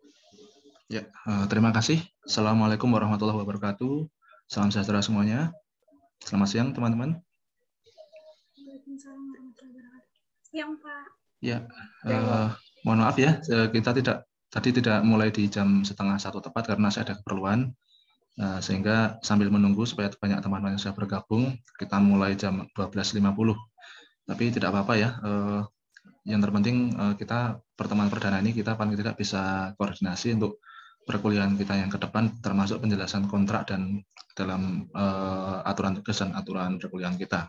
Ya, terima kasih. Assalamualaikum warahmatullahi wabarakatuh. Salam sejahtera semuanya. Selamat siang, teman-teman. Waalaikumsalam warahmatullahi wabarakatuh. Siang, Pak. Ya, mohon maaf ya, kita tadi tidak mulai di jam 12:30 tepat karena saya ada keperluan. Sehingga sambil menunggu supaya banyak teman-teman yang sudah bergabung, kita mulai jam 12.50. Tapi tidak apa-apa ya. Yang terpenting kita pertemuan perdana ini kita paling tidak bisa koordinasi untuk perkuliahan kita yang ke depan, termasuk penjelasan kontrak dan dalam aturan tugas dan aturan perkuliahan kita.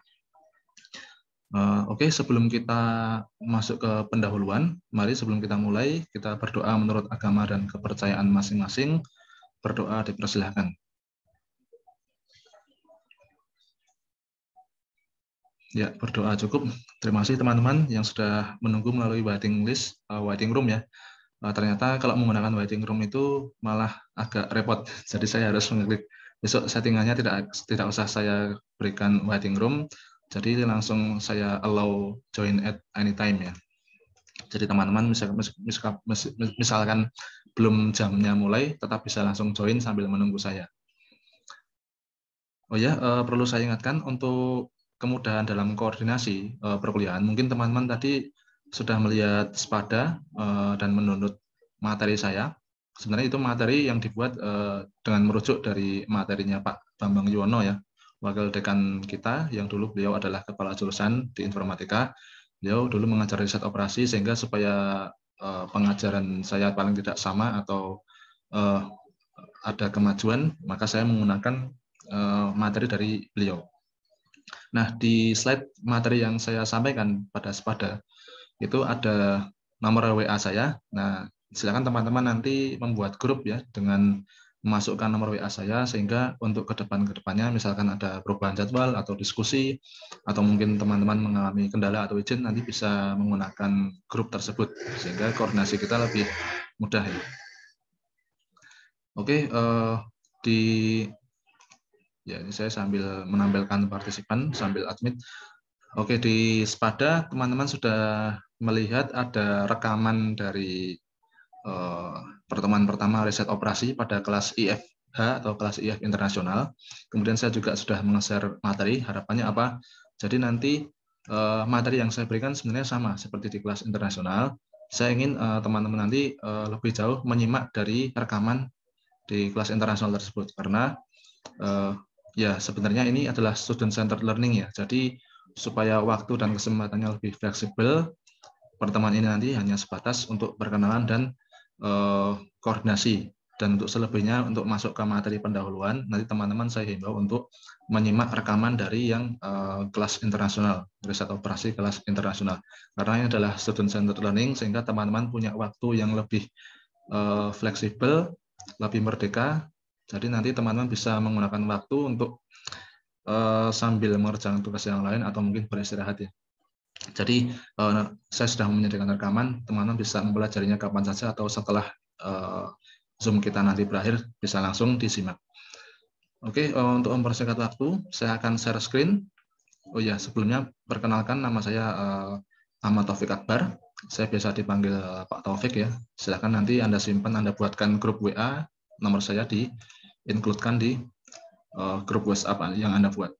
Oke, sebelum kita masuk ke pendahuluan, mari sebelum kita mulai, kita berdoa menurut agama dan kepercayaan masing-masing. Berdoa dipersilahkan. Ya, berdoa cukup. Terima kasih teman-teman yang sudah menunggu melalui waiting list, waiting room ya. Ternyata kalau menggunakan waiting room itu malah agak repot. Jadi saya harus mengklik. Besok settingannya tidak usah saya berikan waiting room. Jadi langsung saya allow join at any time ya. Jadi teman-teman misalkan belum jamnya mulai, tetap bisa langsung join sambil menunggu saya. Oh ya, perlu saya ingatkan untuk kemudahan dalam koordinasi perkuliahan. Mungkin teman-teman tadi sudah melihat Spada dan mendownload materi saya. Sebenarnya itu materi yang dibuat dengan merujuk dari materinya Pak Bambang Yuwono ya, wakil dekan kita yang dulu beliau adalah kepala jurusan di informatika. Beliau dulu mengajar riset operasi sehingga supaya pengajaran saya paling tidak sama atau ada kemajuan, maka saya menggunakan materi dari beliau. Nah, di slide materi yang saya sampaikan pada Spada, itu ada nomor WA saya. Nah, silakan teman-teman nanti membuat grup ya dengan memasukkan nomor WA saya, sehingga untuk kedepannya misalkan ada perubahan jadwal atau diskusi, atau mungkin teman-teman mengalami kendala atau izin, nanti bisa menggunakan grup tersebut, sehingga koordinasi kita lebih mudah ya. Oke, ya, ini saya sambil menampilkan partisipan, sambil admit. Oke, di Spada teman-teman sudah melihat ada rekaman dari pertemuan pertama riset operasi pada kelas IFH atau kelas IF internasional. Kemudian saya juga sudah meng-share materi, harapannya apa? Jadi nanti materi yang saya berikan sebenarnya sama seperti di kelas internasional. Saya ingin teman-teman nanti lebih jauh menyimak dari rekaman di kelas internasional tersebut, karena ya sebenarnya ini adalah student centered learning ya. Jadi supaya waktu dan kesempatannya lebih fleksibel, pertemuan ini nanti hanya sebatas untuk perkenalan dan koordinasi. Dan untuk selebihnya untuk masuk ke materi pendahuluan, nanti teman-teman saya himbau untuk menyimak rekaman dari yang kelas internasional, riset operasi kelas internasional. Karena ini adalah student centered learning, sehingga teman-teman punya waktu yang lebih fleksibel, lebih merdeka. Jadi nanti teman-teman bisa menggunakan waktu untuk sambil mengerjakan tugas yang lain atau mungkin beristirahat ya. Jadi saya sudah menyediakan rekaman, teman-teman bisa mempelajarinya kapan saja atau setelah Zoom kita nanti berakhir bisa langsung disimak. Oke, untuk mempersingkat waktu, saya akan share screen. Oh ya, sebelumnya perkenalkan, nama saya Ahmad Taufik Akbar. Saya biasa dipanggil Pak Taufik ya. Silakan nanti Anda simpan, Anda buatkan grup WA, nomor saya di-includekan di grup WhatsApp yang Anda buat.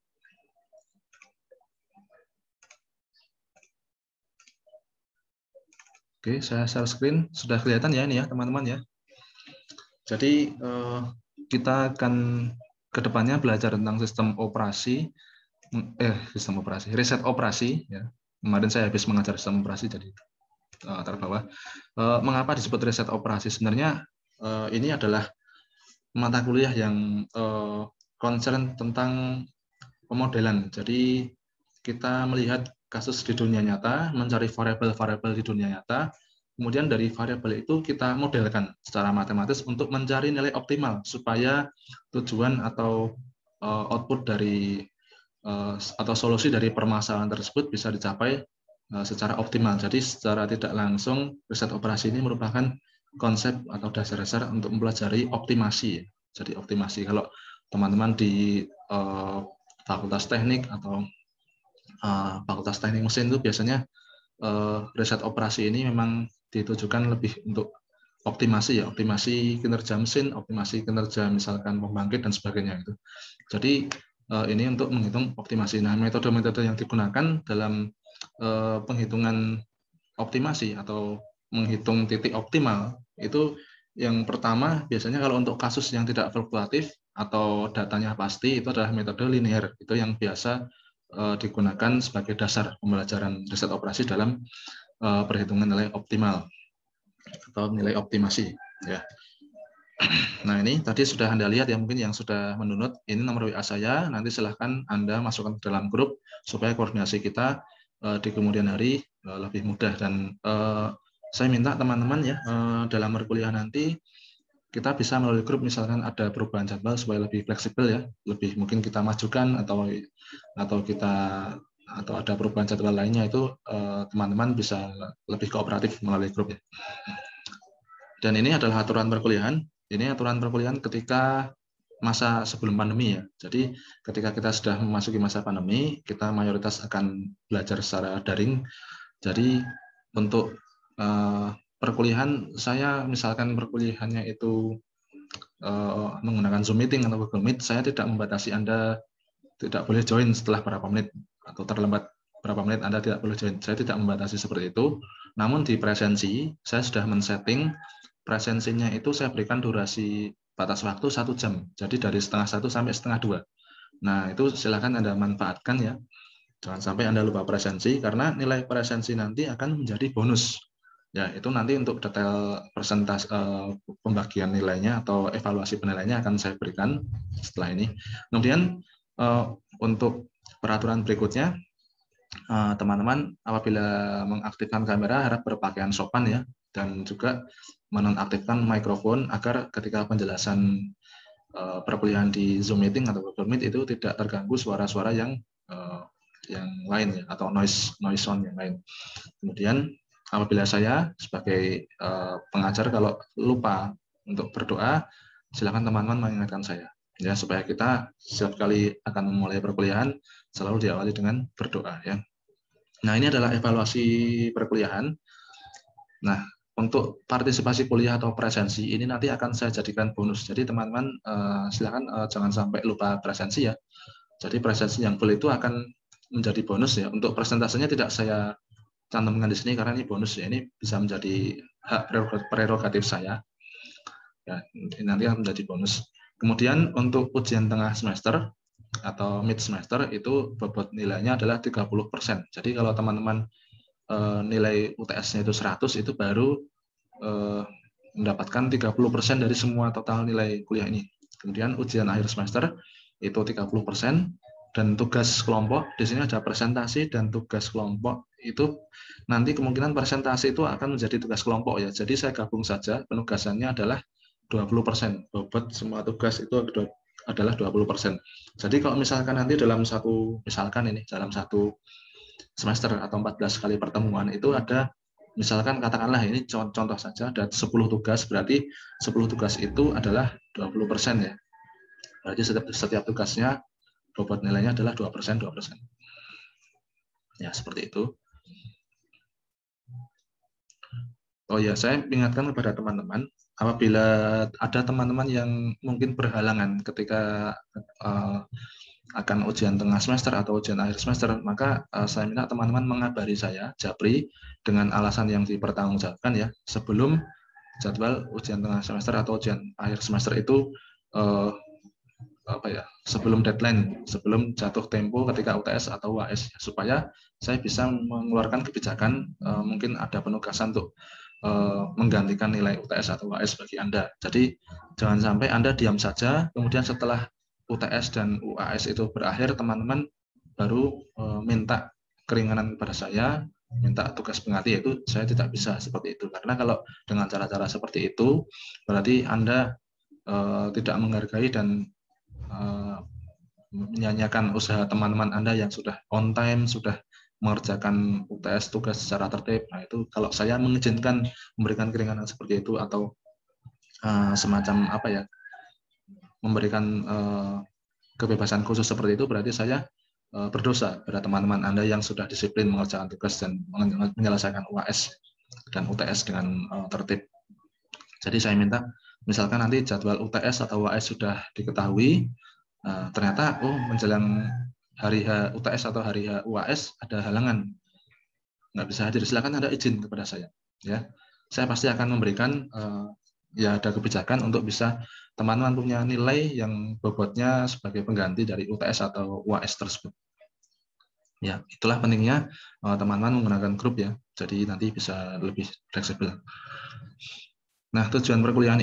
Oke, saya share screen. Sudah kelihatan ya ini ya teman-teman ya. Jadi kita akan kedepannya belajar tentang sistem operasi, riset operasi ya. Kemarin saya habis mengajar sistem operasi jadi terbawa. Mengapa disebut riset operasi? Sebenarnya ini adalah mata kuliah yang concern tentang pemodelan. Jadi kita melihat kasus di dunia nyata, mencari variabel-variabel di dunia nyata, kemudian dari variabel itu kita modelkan secara matematis untuk mencari nilai optimal supaya tujuan atau output dari atau solusi dari permasalahan tersebut bisa dicapai secara optimal. Jadi secara tidak langsung riset operasi ini merupakan konsep atau dasar-dasar untuk mempelajari optimasi. Jadi optimasi kalau teman-teman di fakultas teknik atau fakultas teknik mesin itu biasanya riset operasi ini memang ditujukan lebih untuk optimasi ya, optimasi kinerja mesin, optimasi kinerja misalkan pembangkit dan sebagainya itu. Jadi ini untuk menghitung optimasi. Nah, metode-metode yang digunakan dalam penghitungan optimasi atau menghitung titik optimal itu yang pertama biasanya kalau untuk kasus yang tidak fluktuatif atau datanya pasti itu adalah metode linear. Itu yang biasa digunakan sebagai dasar pembelajaran riset operasi dalam perhitungan nilai optimal atau nilai optimasi ya. Nah, ini tadi sudah Anda lihat ya, mungkin yang sudah mendownload. Ini nomor WA saya, nanti silahkan Anda masukkan ke dalam grup supaya koordinasi kita di kemudian hari lebih mudah. Dan saya minta teman-teman ya dalam perkuliahan nanti kita bisa melalui grup misalkan ada perubahan jadwal supaya lebih fleksibel ya, lebih mungkin kita majukan atau kita atau ada perubahan jadwal lainnya itu teman-teman bisa lebih kooperatif melalui grup ya. Dan ini adalah aturan perkuliahan. Ini aturan perkuliahan ketika masa sebelum pandemi ya. Jadi ketika kita sudah memasuki masa pandemi, kita mayoritas akan belajar secara daring. Jadi untuk perkuliahan saya misalkan perkuliahannya itu menggunakan Zoom meeting atau Google Meet, saya tidak membatasi Anda tidak boleh join setelah berapa menit atau terlambat berapa menit Anda tidak boleh join. Saya tidak membatasi seperti itu. Namun di presensi saya sudah men-setting presensinya itu saya berikan durasi batas waktu 1 jam. Jadi dari 1:30 sampai 1:30. Nah, itu silakan Anda manfaatkan ya. Jangan sampai Anda lupa presensi karena nilai presensi nanti akan menjadi bonus. Ya, itu nanti untuk detail persentase pembagian nilainya atau evaluasi penilaiannya akan saya berikan setelah ini. Kemudian untuk peraturan berikutnya, teman-teman apabila mengaktifkan kamera harap berpakaian sopan ya, dan juga menonaktifkan mikrofon agar ketika penjelasan perkuliahan di Zoom meeting atau Google Meet itu tidak terganggu suara-suara yang lain ya, atau noise sound yang lain. Kemudian apabila saya sebagai pengajar kalau lupa untuk berdoa, silakan teman-teman mengingatkan saya ya, supaya kita setiap kali akan memulai perkuliahan selalu diawali dengan berdoa ya. Nah, ini adalah evaluasi perkuliahan. Nah, untuk partisipasi kuliah atau presensi ini nanti akan saya jadikan bonus. Jadi teman-teman silakan jangan sampai lupa presensi ya. Jadi presensi yang full itu akan menjadi bonus ya. Untuk persentasenya tidak saya cantumkan di sini karena ini bonus ya. Ini bisa menjadi hak prerogatif saya. Ya, nanti akan menjadi bonus. Kemudian untuk ujian tengah semester atau mid semester itu bobot nilainya adalah 30%. Jadi kalau teman-teman nilai UTS-nya itu 100, itu baru mendapatkan 30% dari semua total nilai kuliah ini. Kemudian ujian akhir semester itu 30%, dan tugas kelompok di sini ada presentasi dan tugas kelompok itu nanti kemungkinan presentasi itu akan menjadi tugas kelompok ya. Jadi saya gabung saja, penugasannya adalah 20%. Bobot semua tugas itu adalah 20%. Jadi kalau misalkan nanti dalam satu semester atau 14 kali pertemuan itu ada misalkan katakanlah ini contoh saja ada 10 tugas, berarti 10 tugas itu adalah 20% ya. Berarti setiap tugasnya bobot nilainya adalah 2%. Ya, seperti itu. Oh ya, saya ingatkan kepada teman-teman, apabila ada teman-teman yang mungkin berhalangan ketika akan ujian tengah semester atau ujian akhir semester, maka saya minta teman-teman mengabari saya, Japri, dengan alasan yang dipertanggungjawabkan ya, sebelum jadwal ujian tengah semester atau ujian akhir semester itu sebelum deadline, sebelum jatuh tempo ketika UTS atau UAS, supaya saya bisa mengeluarkan kebijakan, mungkin ada penugasan untuk menggantikan nilai UTS atau UAS bagi Anda. Jadi jangan sampai Anda diam saja, kemudian setelah UTS dan UAS itu berakhir, teman-teman baru minta keringanan kepada saya, minta tugas pengganti, itu saya tidak bisa seperti itu. Karena kalau dengan cara-cara seperti itu, berarti Anda tidak menghargai dan menyanyiakan usaha teman-teman Anda yang sudah on time, sudah mengerjakan UTS tugas secara tertib. Nah, itu kalau saya mengizinkan memberikan keringanan seperti itu atau semacam memberikan kebebasan khusus seperti itu, berarti saya berdosa pada teman-teman Anda yang sudah disiplin mengerjakan tugas dan menyelesaikan UAS dan UTS dengan tertib. Jadi saya minta, misalkan nanti jadwal UTS atau UAS sudah diketahui, ternyata menjelang hari H UTS atau hari H UAS ada halangan, nggak bisa hadir, silakan ada izin kepada saya. Ya, saya pasti akan memberikan ya ada kebijakan untuk bisa teman-teman punya nilai yang bobotnya sebagai pengganti dari UTS atau UAS tersebut. Ya, itulah pentingnya teman-teman menggunakan grup ya. Jadi nanti bisa lebih fleksibel. Nah, tujuan perkuliahan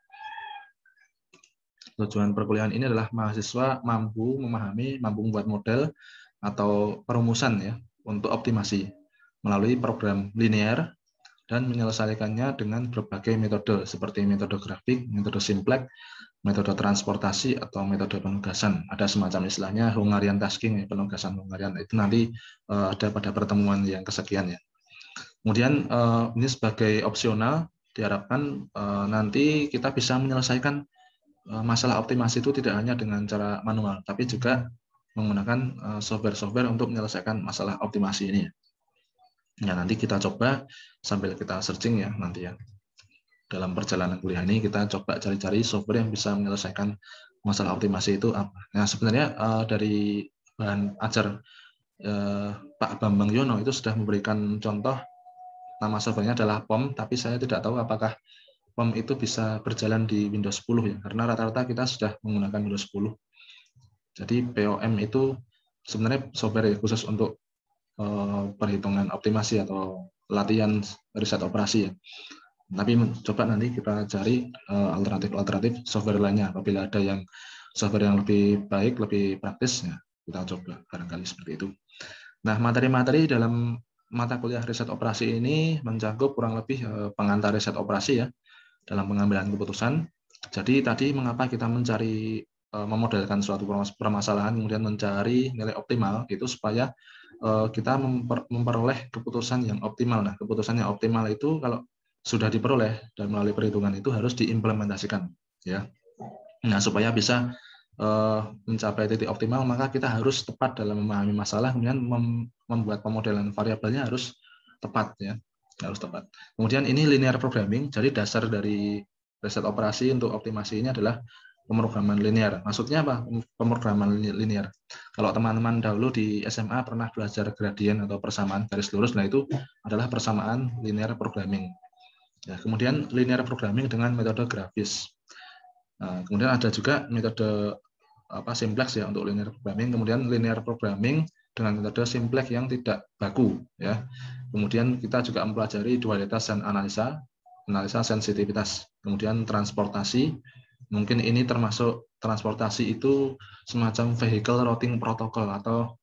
ini adalah mahasiswa mampu memahami, mampu membuat model atau perumusan ya untuk optimasi melalui program linear dan menyelesaikannya dengan berbagai metode seperti metode grafik, metode simplex, metode transportasi, atau metode penugasan. Ada semacam istilahnya Hungarian tasking, penugasan Hungarian. Itu nanti ada pada pertemuan yang kesekian ya. Kemudian ini sebagai opsional, diharapkan nanti kita bisa menyelesaikan masalah optimasi itu tidak hanya dengan cara manual, tapi juga menggunakan software-software untuk menyelesaikan masalah optimasi ini. Ya, nanti kita coba sambil kita searching ya nanti ya. Dalam perjalanan kuliah ini kita coba cari-cari software yang bisa menyelesaikan masalah optimasi itu apa. Nah, sebenarnya dari bahan ajar Pak Bambang Yono itu sudah memberikan contoh, nama softwarenya adalah POM, tapi saya tidak tahu apakah POM itu bisa berjalan di Windows 10 ya, karena rata-rata kita sudah menggunakan Windows 10. Jadi POM itu sebenarnya software khusus untuk perhitungan optimasi atau latihan riset operasi ya. Tapi coba nanti kita cari alternatif software lainnya. Apabila ada yang software yang lebih baik, lebih praktis, ya kita coba barangkali seperti itu. Nah, materi-materi dalam mata kuliah riset operasi ini mencakup kurang lebih pengantar riset operasi ya dalam pengambilan keputusan. Jadi tadi mengapa kita mencari memodelkan suatu permasalahan kemudian mencari nilai optimal itu supaya kita memperoleh keputusan yang optimal. Nah, keputusan yang optimal itu kalau sudah diperoleh dan melalui perhitungan itu harus diimplementasikan ya. Nah, supaya bisa mencapai titik optimal, maka kita harus tepat dalam memahami masalah, kemudian membuat pemodelan variabelnya harus tepat ya, harus tepat. Kemudian ini linear programming, jadi dasar dari riset operasi untuk optimasi ini adalah pemrograman linear. Maksudnya apa? Pemrograman linear. Kalau teman-teman dahulu di SMA pernah belajar gradien atau persamaan garis lurus, nah itu adalah persamaan linear programming. Ya, kemudian linear programming dengan metode grafis. Nah, kemudian ada juga metode simplex ya untuk linear programming. Kemudian linear programming dengan metode simplex yang tidak baku ya. Kemudian kita juga mempelajari dualitas dan analisa sensitivitas. Kemudian transportasi. Mungkin ini termasuk transportasi itu semacam vehicle routing protocol atau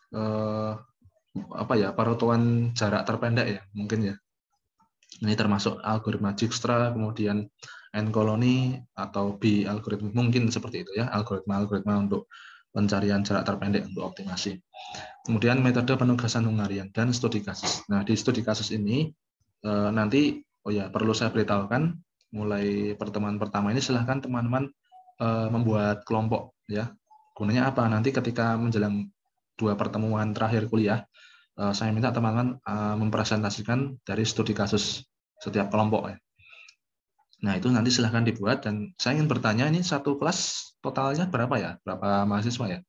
perutuan jarak terpendek ya mungkin ya. Ini termasuk algoritma Dijkstra, kemudian N-colony atau B algoritma, mungkin seperti itu ya, algoritma untuk pencarian jarak terpendek untuk optimasi. Kemudian metode penugasan Hungarian dan studi kasus. Nah, di studi kasus ini nanti perlu saya beritahukan mulai pertemuan pertama ini silahkan teman-teman membuat kelompok ya. Gunanya apa? Nanti ketika menjelang 2 pertemuan terakhir kuliah, saya minta teman-teman mempresentasikan dari studi kasus setiap kelompok ya. Nah, itu nanti silahkan dibuat, dan saya ingin bertanya, ini satu kelas totalnya berapa ya? Berapa mahasiswa ya?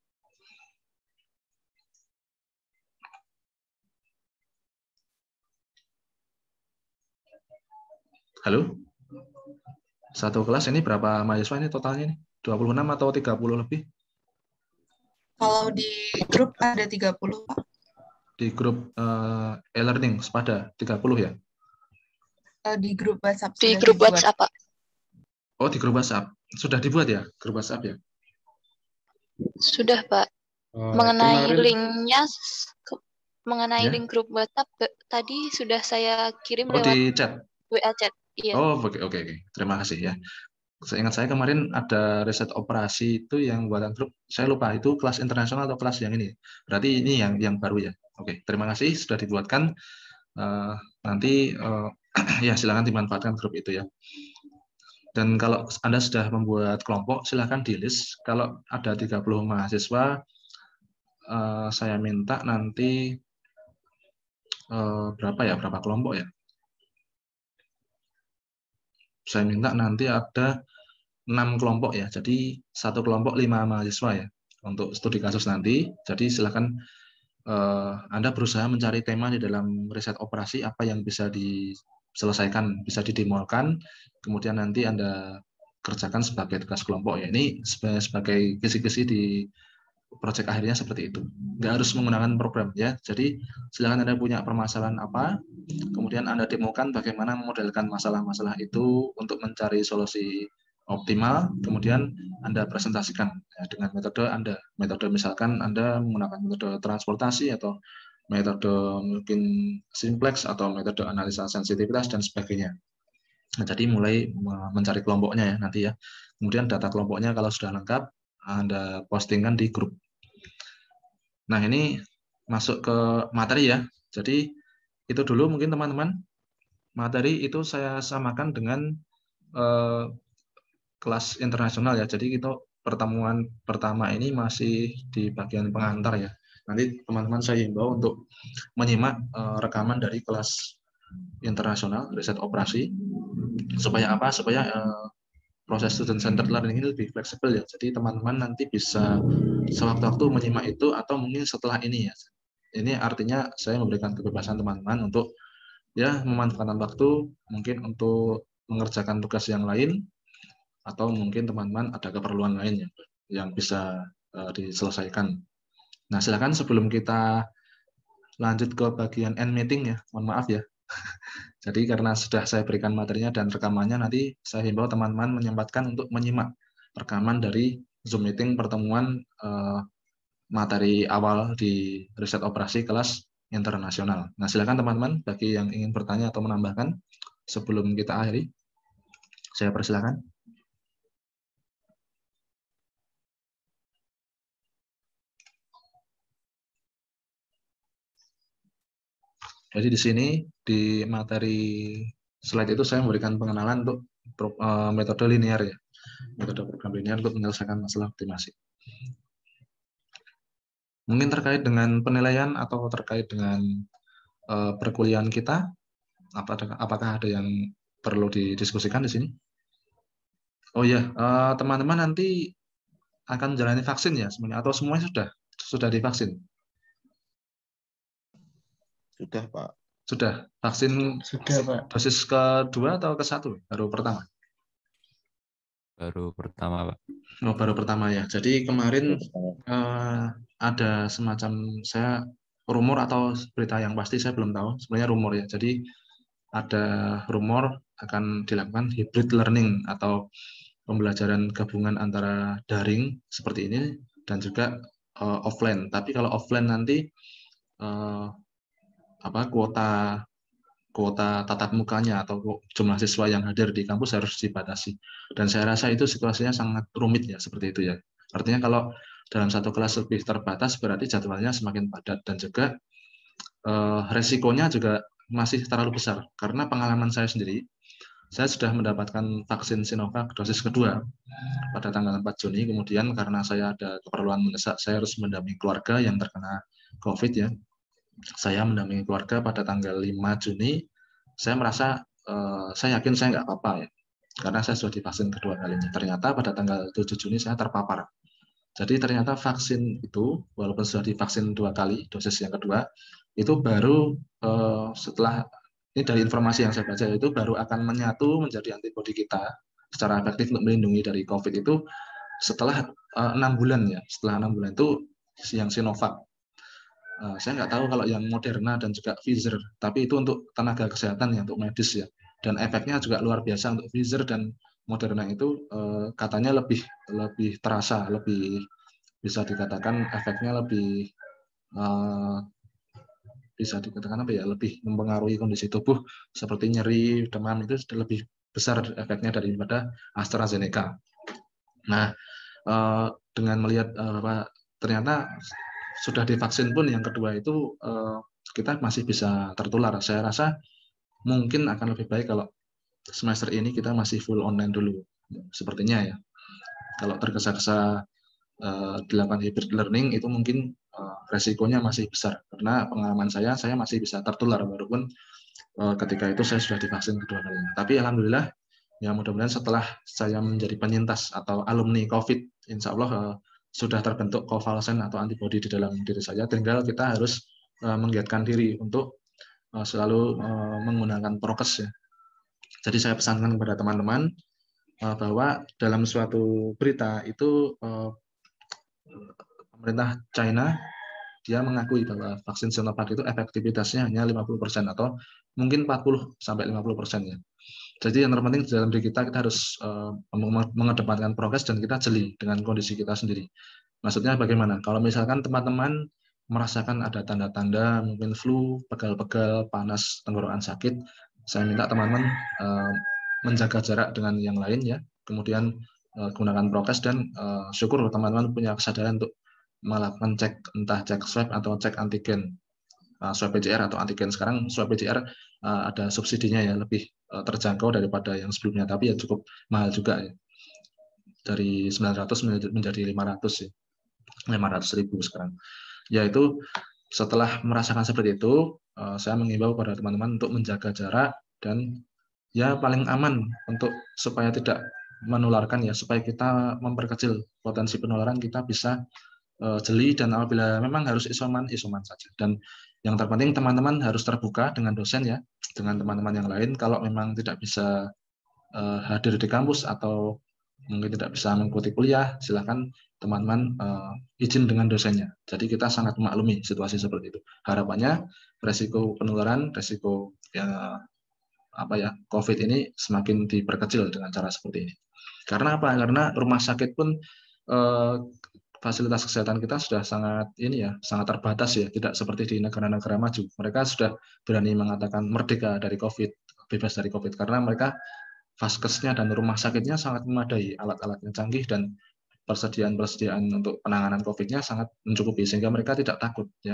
Halo? Satu kelas ini berapa mahasiswa ini totalnya nih? 26 atau 30 lebih? Kalau di grup ada 30, Pak. Di grup e-learning Spada 30 ya? Di grup WhatsApp. Di grup WhatsApp, Pak. Oh, di grup WhatsApp. Sudah dibuat ya grup WhatsApp ya? Sudah, Pak. Mengenai kemarin, linknya, mengenai ya? link grup WhatsApp tadi sudah saya kirim Oh, lewat di chat? WA chat. Iya. Oh, oke. Terima kasih ya. Seingat saya kemarin ada riset operasi itu yang buatan grup, saya lupa itu kelas internasional atau kelas yang ini. Berarti ini yang baru ya. Oke, terima kasih sudah dibuatkan. Nanti ya silakan dimanfaatkan grup itu ya. Dan kalau Anda sudah membuat kelompok, silakan di list. Kalau ada 30 mahasiswa, saya minta nanti berapa kelompok ya? saya minta nanti ada 6 kelompok ya. Jadi satu kelompok 5 mahasiswa ya untuk studi kasus nanti. Jadi silakan Anda berusaha mencari tema di dalam riset operasi apa yang bisa diselesaikan, bisa didemokan, kemudian nanti Anda kerjakan sebagai tugas kelompok ya. Ini sebagai kisi-kisi di proyek akhirnya seperti itu. Nggak harus menggunakan program ya. Jadi silakan Anda punya permasalahan apa, kemudian Anda demokan bagaimana memodelkan masalah-masalah itu untuk mencari solusi optimal, kemudian Anda presentasikan ya, dengan metode Anda. Metode misalkan Anda menggunakan metode transportasi atau metode mungkin simplex atau metode analisa sensitivitas dan sebagainya. Nah, jadi mulai mencari kelompoknya ya nanti ya. Kemudian data kelompoknya kalau sudah lengkap, Anda postingkan di grup. Nah, ini masuk ke materi ya. Jadi itu dulu mungkin teman-teman. Materi itu saya samakan dengan kelas internasional ya. Jadi kita pertemuan pertama ini masih di bagian pengantar ya. Nanti teman-teman saya himbau untuk menyimak rekaman dari kelas internasional riset operasi. Supaya apa? Supaya proses student centered learning ini lebih fleksibel ya. Jadi teman-teman nanti bisa sewaktu-waktu menyimak itu atau mungkin setelah ini ya. Ini artinya saya memberikan kebebasan teman-teman untuk ya memanfaatkan waktu mungkin untuk mengerjakan tugas yang lain atau mungkin teman-teman ada keperluan lain yang bisa diselesaikan. Nah, silakan sebelum kita lanjut ke bagian end meeting ya. Mohon maaf ya. Jadi karena sudah saya berikan materinya dan rekamannya, nanti saya himbau teman-teman menyempatkan untuk menyimak rekaman dari Zoom meeting pertemuan materi awal di riset operasi kelas internasional. Nah, silakan teman-teman bagi yang ingin bertanya atau menambahkan sebelum kita akhiri. Saya persilakan. Jadi di sini di materi slide itu saya memberikan pengenalan untuk metode linear ya, metode program linear untuk menyelesaikan masalah optimasi. Mungkin terkait dengan penilaian atau terkait dengan perkuliahan kita, apakah ada yang perlu didiskusikan di sini? Oh ya, teman-teman nanti akan menjalani vaksin ya semuanya atau semuanya sudah divaksin? Sudah, Pak. Sudah. Vaksin Sudah, Pak. Dosis kedua atau ke-1? Baru pertama? Baru pertama, Pak. Oh, baru pertama ya. Jadi kemarin ada semacam saya rumor atau berita yang pasti saya belum tahu. Sebenarnya rumor ya. Jadi ada rumor akan dilakukan hybrid learning atau pembelajaran gabungan antara daring seperti ini dan juga offline. Tapi kalau offline nanti kuota tatap mukanya atau jumlah siswa yang hadir di kampus harus dibatasi. Dan saya rasa itu situasinya sangat rumit ya seperti itu ya. Artinya kalau dalam satu kelas lebih terbatas berarti jadwalnya semakin padat dan juga resikonya juga masih terlalu besar. Karena pengalaman saya sendiri, saya sudah mendapatkan vaksin Sinovac dosis kedua pada tanggal 4 Juni. Kemudian karena saya ada keperluan mendesak, saya harus mendampingi keluarga yang terkena COVID ya. Saya mendampingi keluarga pada tanggal 5 Juni, saya merasa saya yakin saya nggak apa-apa ya, karena saya sudah divaksin kedua kalinya. Ternyata pada tanggal 7 Juni saya terpapar. Jadi ternyata vaksin itu, walaupun sudah divaksin 2 kali, dosis yang kedua, itu baru setelah, ini dari informasi yang saya baca, itu baru akan menyatu menjadi antibodi kita secara efektif untuk melindungi dari COVID itu setelah 6 bulan ya. Setelah 6 bulan itu yang Sinovac. Saya nggak tahu kalau yang Moderna dan juga Pfizer, tapi itu untuk tenaga kesehatan ya, untuk medis ya. Dan efeknya juga luar biasa untuk Pfizer dan Moderna itu katanya lebih terasa, lebih bisa dikatakan efeknya lebih bisa dikatakan apa ya, lebih mempengaruhi kondisi tubuh seperti nyeri, demam itu sudah lebih besar efeknya daripada AstraZeneca. Nah, dengan melihat ternyata sudah divaksin pun yang kedua itu kita masih bisa tertular. Saya rasa mungkin akan lebih baik kalau semester ini kita masih full online dulu, sepertinya ya. Kalau tergesa-gesa dilakukan hybrid learning itu mungkin resikonya masih besar. Karena pengalaman saya masih bisa tertular walaupun ketika itu saya sudah divaksin kedua kalinya. Tapi alhamdulillah Ya, mudah-mudahan setelah saya menjadi penyintas atau alumni COVID, insya Allah sudah terbentuk kovalsen atau antibodi di dalam diri saya. Tinggal kita harus menggiatkan diri untuk selalu menggunakan prokes ya. Jadi saya pesankan kepada teman-teman bahwa dalam suatu berita itu pemerintah China dia mengakui bahwa vaksin Sinovac itu efektivitasnya hanya 50% atau mungkin 40 sampai 50% ya. Jadi yang terpenting di dalam diri kita harus mengedepankan prokes dan kita jeli dengan kondisi kita sendiri. Maksudnya bagaimana? Kalau misalkan teman-teman merasakan ada tanda-tanda mungkin flu, pegal-pegal, panas, tenggorokan sakit, saya minta teman-teman menjaga jarak dengan yang lain ya. Kemudian gunakan prokes dan syukur teman-teman punya kesadaran untuk melakukan cek, entah cek swab atau cek antigen. Swab PCR atau antigen. Sekarang swab PCR ada subsidinya ya, lebih terjangkau daripada yang sebelumnya, tapi ya cukup mahal juga ya. Dari 900 menjadi 500 ya. 500.000 sekarang. Yaitu setelah merasakan seperti itu, saya mengimbau pada teman-teman untuk menjaga jarak dan ya paling aman untuk supaya tidak menularkan ya, supaya kita memperkecil potensi penularan, kita bisa jeli dan apabila memang harus isoman saja. Dan yang terpenting teman-teman harus terbuka dengan dosen ya, dengan teman-teman yang lain. Kalau memang tidak bisa hadir di kampus atau mungkin tidak bisa mengikuti kuliah, silakan teman-teman izin dengan dosennya. Jadi kita sangat memaklumi situasi seperti itu. Harapannya resiko penularan, resiko COVID ini semakin diperkecil dengan cara seperti ini. Karena apa? Karena rumah sakit pun fasilitas kesehatan kita sudah sangat terbatas ya, tidak seperti di negara-negara maju. Mereka sudah berani mengatakan merdeka dari COVID, bebas dari COVID, karena mereka vaskesnya dan rumah sakitnya sangat memadai, alat-alatnya canggih dan persediaan untuk penanganan COVID-nya sangat mencukupi sehingga mereka tidak takut ya.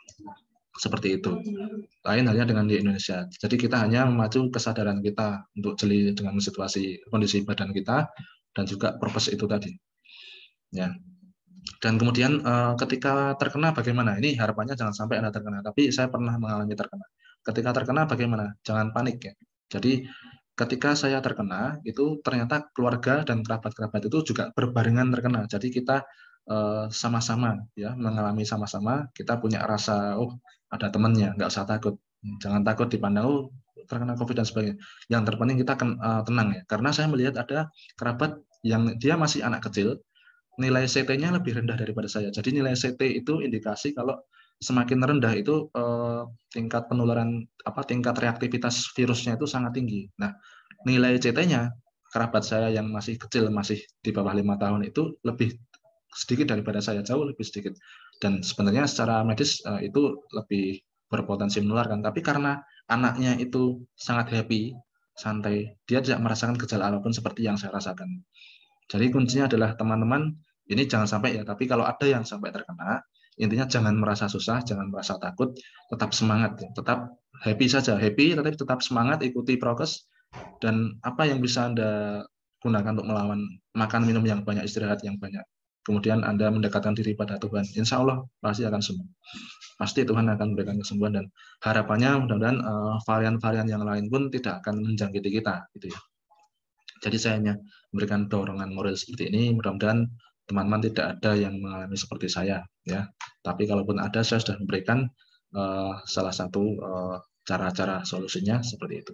Seperti itu. Lain halnya dengan di Indonesia. Jadi kita hanya memacu kesadaran kita untuk jeli dengan kondisi badan kita dan juga purpose itu tadi. Ya. Dan kemudian ketika terkena bagaimana? Ini harapannya jangan sampai Anda terkena, tapi saya pernah mengalami terkena. Ketika terkena bagaimana? Jangan panik ya. Jadi ketika saya terkena, itu ternyata keluarga dan kerabat-kerabat itu juga berbarengan terkena. Jadi kita sama-sama ya mengalami sama-sama. Kita punya rasa, oh ada temannya, nggak usah takut. Jangan takut dipandang, oh terkena COVID dan sebagainya. Yang terpenting kita tenang ya. Karena saya melihat ada kerabat yang dia masih anak kecil, nilai CT-nya lebih rendah daripada saya. Jadi nilai CT itu indikasi kalau semakin rendah itu tingkat penularan tingkat reaktivitas virusnya itu sangat tinggi. Nah, nilai CT-nya kerabat saya yang masih kecil, masih di bawah 5 tahun itu lebih sedikit daripada saya, jauh lebih sedikit. Dan sebenarnya secara medis itu lebih berpotensi menularkan. Tapi karena anaknya itu sangat happy, santai, dia tidak merasakan gejala apapun seperti yang saya rasakan. Jadi kuncinya adalah teman-teman ini jangan sampai ya, tapi kalau ada yang sampai terkena, intinya jangan merasa susah, jangan merasa takut, tetap semangat, tetap happy saja, happy, tetapi tetap semangat, ikuti prokes, dan apa yang bisa Anda gunakan untuk melawan, makan minum yang banyak, istirahat yang banyak. Kemudian Anda mendekatkan diri pada Tuhan, insya Allah pasti akan sembuh. Pasti Tuhan akan memberikan kesembuhan dan harapannya mudah-mudahan varian-varian yang lain pun tidak akan menjangkiti kita, gitu ya. Jadi saya hanya memberikan dorongan moral seperti ini, mudah-mudahan teman-teman tidak ada yang mengalami seperti saya ya. Tapi kalaupun ada, saya sudah memberikan salah satu cara-cara solusinya seperti itu.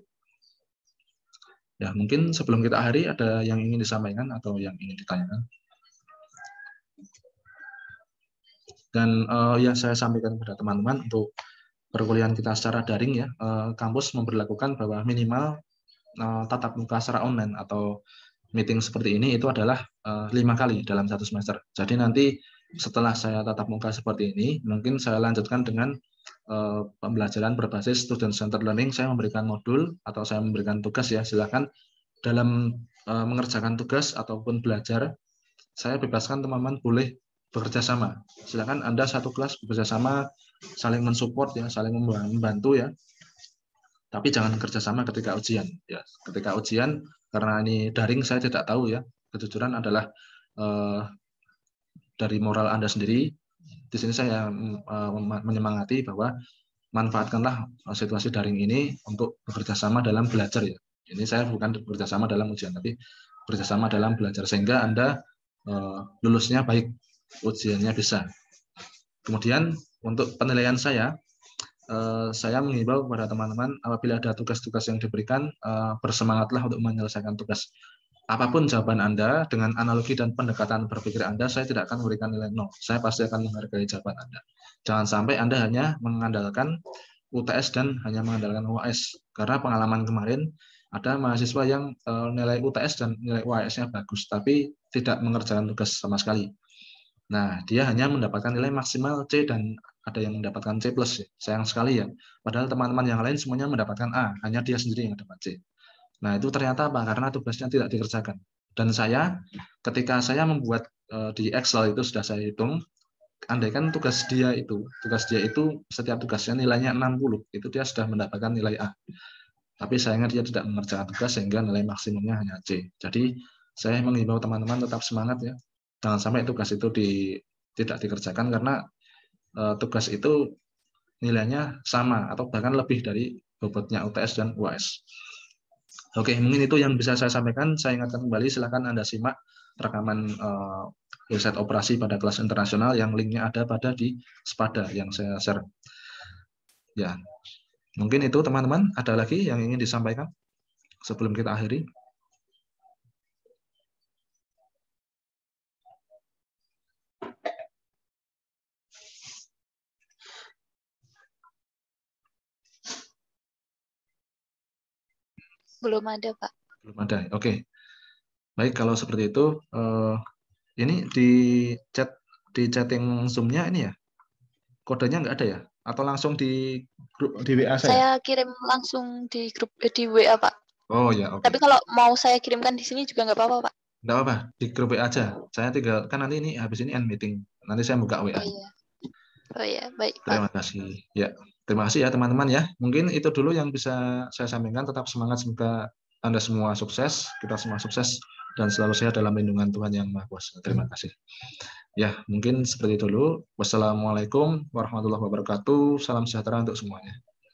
Ya, mungkin sebelum kita akhiri ada yang ingin disampaikan atau yang ingin ditanyakan. Dan yang saya sampaikan kepada teman-teman untuk perkuliahan kita secara daring ya, kampus memberlakukan bahwa minimal tatap muka secara online atau meeting seperti ini itu adalah 5 kali dalam 1 semester. Jadi nanti setelah saya tatap muka seperti ini, mungkin saya lanjutkan dengan pembelajaran berbasis student centered learning. Saya memberikan modul atau saya memberikan tugas ya, silakan dalam mengerjakan tugas ataupun belajar, saya bebaskan teman-teman boleh bekerja sama. Silakan Anda satu kelas bekerja sama, saling mensupport ya, saling membantu ya. Tapi jangan kerjasama ketika ujian. Ya, ketika ujian, karena ini daring, saya tidak tahu ya. Kejujuran adalah dari moral Anda sendiri. Di sini saya menyemangati bahwa manfaatkanlah situasi daring ini untuk bekerja sama dalam belajar ya. Ini saya bukan bekerjasama dalam ujian, tapi bekerjasama dalam belajar sehingga Anda lulusnya baik, ujiannya bisa. Kemudian untuk penilaian saya menghimbau kepada teman-teman apabila ada tugas-tugas yang diberikan, bersemangatlah untuk menyelesaikan tugas. Apapun jawaban Anda, dengan analogi dan pendekatan berpikir Anda, saya tidak akan memberikan nilai 0. Saya pasti akan menghargai jawaban Anda. Jangan sampai Anda hanya mengandalkan UTS dan hanya mengandalkan UAS. Karena pengalaman kemarin, ada mahasiswa yang nilai UTS dan nilai UAS-nya bagus, tapi tidak mengerjakan tugas sama sekali. Nah, dia hanya mendapatkan nilai maksimal C dan ada yang mendapatkan C+. Sayang sekali ya. Padahal teman-teman yang lain semuanya mendapatkan A, hanya dia sendiri yang dapat C. Nah, itu ternyata apa? Karena tugasnya tidak dikerjakan. Dan saya, ketika saya membuat di Excel itu sudah saya hitung, andaikan tugas dia itu setiap tugasnya nilainya 60, itu dia sudah mendapatkan nilai A. Tapi sayangnya dia tidak mengerjakan tugas sehingga nilai maksimumnya hanya C. Jadi, saya mengimbau teman-teman tetap semangat ya. Jangan sampai tugas itu tidak dikerjakan karena tugas itu nilainya sama atau bahkan lebih dari bobotnya UTS dan UAS. Oke, mungkin itu yang bisa saya sampaikan. Saya ingatkan kembali, silakan Anda simak rekaman website operasi pada kelas internasional yang linknya ada pada di Spada yang saya share. Ya, mungkin itu teman-teman. Ada lagi yang ingin disampaikan sebelum kita akhiri? Belum ada, Pak. Belum ada. Oke. Baik, kalau seperti itu, ini di chatting Zoom-nya ini ya, kodenya nggak ada ya? Atau langsung di grup di WA saya? Saya kirim langsung di grup di WA, Pak. Oh ya, oke. Tapi kalau mau saya kirimkan di sini juga nggak apa-apa, Pak. Nggak apa-apa, di grup WA aja. Saya tinggal, kan nanti ini habis ini end meeting. Nanti saya buka WA. Oh iya, baik, Pak. Terima kasih. Ya, terima kasih ya teman-teman ya. Mungkin itu dulu yang bisa saya sampaikan. Tetap semangat, semoga Anda semua sukses, kita semua sukses, dan selalu sehat dalam lindungan Tuhan Yang Maha Kuasa. Terima kasih. Ya, mungkin seperti itu dulu. Wassalamualaikum warahmatullahi wabarakatuh. Salam sejahtera untuk semuanya.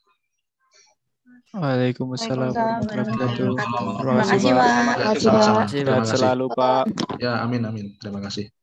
Waalaikumsalam warahmatullahi wabarakatuh. Terima kasih, Pak. Sama-sama. Sehat selalu, Pak. Ya, amin. Terima kasih.